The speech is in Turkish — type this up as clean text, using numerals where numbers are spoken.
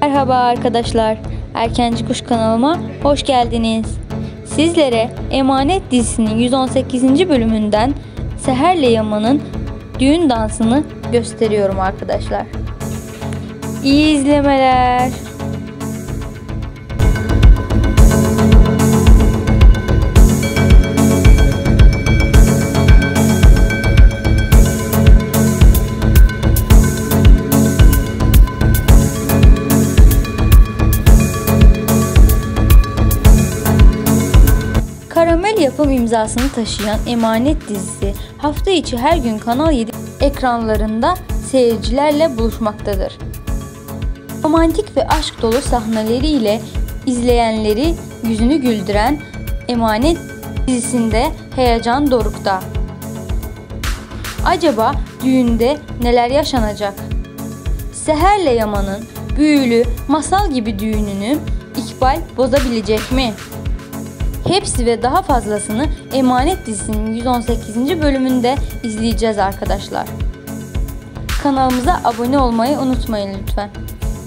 Merhaba arkadaşlar, Erkenci Kuş kanalıma hoş geldiniz. Sizlere Emanet dizisinin 118. bölümünden Seher'le Yaman'ın düğün dansını gösteriyorum arkadaşlar. İyi izlemeler. Karamel Yapım imzasını taşıyan Emanet dizisi hafta içi her gün Kanal 7 ekranlarında seyircilerle buluşmaktadır. Romantik ve aşk dolu sahneleriyle izleyenleri yüzünü güldüren Emanet dizisinde heyecan dorukta. Acaba düğünde neler yaşanacak? Seher'le Yaman'ın büyülü masal gibi düğününü İkbal bozabilecek mi? Hepsi ve daha fazlasını Emanet dizisinin 118. bölümünde izleyeceğiz arkadaşlar. Kanalımıza abone olmayı unutmayın lütfen.